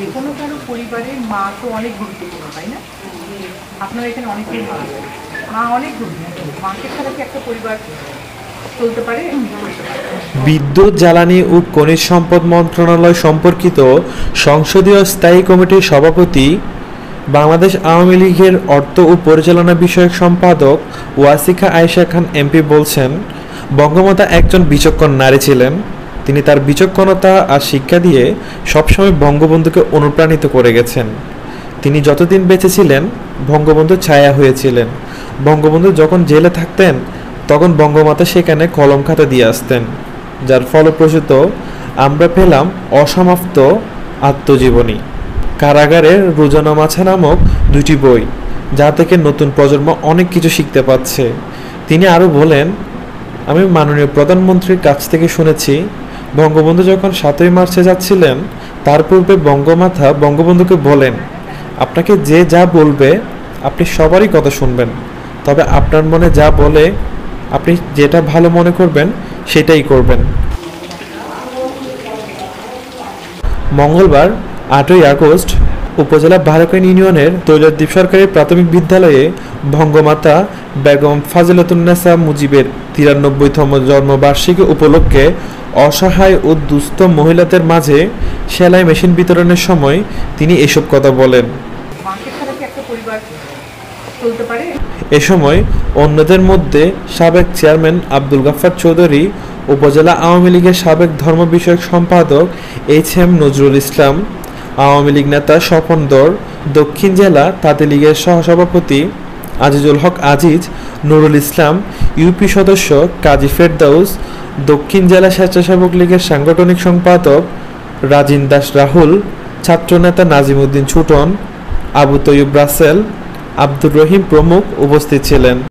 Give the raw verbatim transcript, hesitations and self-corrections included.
যে কোনো কারো পরিবারের মা তো অনেক গুরুত্বপূর্ণ, তাই না? আপনার এখানে অনেকেই মা আছে, মা অনেক গুরুত্বপূর্ণ। মাকে ছাড়া কি একটা পরিবার চলতে পারে? বিদ্যুৎ, জ্বালানি ও খনিজ সম্পদ মন্ত্রণালয় সম্পর্কিত সংসদীয় স্থায়ী কমিটির সভাপতি, বাংলাদেশ আওয়ামী লীগের অর্থ ও পরিচালনা বিষয়ক সম্পাদক ওয়াসিকা আয়েশা খান এমপি বলছেন, বঙ্গমাতা একজন বিচক্ষণ নারী ছিলেন। তিনি তার বিচক্ষণতা আর শিক্ষা দিয়ে সবসময় বঙ্গবন্ধুকে অনুপ্রাণিত করে গেছেন। তিনি যতদিন বেঁচে ছিলেন বঙ্গবন্ধু ছায়া হয়েছিলেন। বঙ্গবন্ধু যখন জেলে থাকতেন তখন বঙ্গমাতা সেখানে কলম খাতা দিয়ে আসতেন, যার ফলপ্রসূত আমরা পেলাম অসমাপ্ত আত্মজীবনী, কারাগারের রোজানা মাছা নামক দুটি বই, যা থেকে নতুন প্রজন্ম অনেক কিছু শিখতে পাচ্ছে। তিনি আরও বলেন, আমি মাননীয় প্রধানমন্ত্রীর কাছ থেকে শুনেছি, বঙ্গবন্ধু যখন সাতই মার্চে যাচ্ছিলেন তার পূর্বে বঙ্গমাতা বঙ্গবন্ধুকে বলেন, আপনাকে যে যা বলবে আপনি সবারই কথা শুনবেন, তবে আপনার মনে যা বলে আপনি যেটা ভালো মনে করবেন সেটাই করবেন। মঙ্গলবার আটই আগস্ট উপজেলা বারকাইন ইউনিয়নের তৈলদ্বীপ সরকারি প্রাথমিক বিদ্যালয়ে বঙ্গমাতা বেগম ফাজিলাতুন্নেসা মুজিবের তিরানব্বইতম জন্মবার্ষিকী উপলক্ষে অসহায় ও দুস্থ মহিলাদের মাঝে সেলাই মেশিন বিতরণের সময় তিনি এসব কথা বলেন। এ সময় অন্যদের মধ্যে সাবেক চেয়ারম্যান আব্দুল গাফফার চৌধুরী, উপজেলা আওয়ামী লীগের সাবেক ধর্ম বিষয়ক সম্পাদক H M Nazrul Islam, Awami League নেতা স্বপন দর, দক্ষিণ জেলা তাঁতি লীগের সহসভাপতি আজিজুল হক আজিজ, নুরুল ইসলাম, ইউপি সদস্য কাজী ফেরদাউস, দক্ষিণ জেলা স্বেচ্ছাসেবক লীগের সাংগঠনিক সম্পাদক রাজিন দাস রাহুল, ছাত্রনেতা নাজিম উদ্দিন ছুটন, আবু তৈয়ব রাসেল, আব্দুর রহিম প্রমুখ উপস্থিত ছিলেন।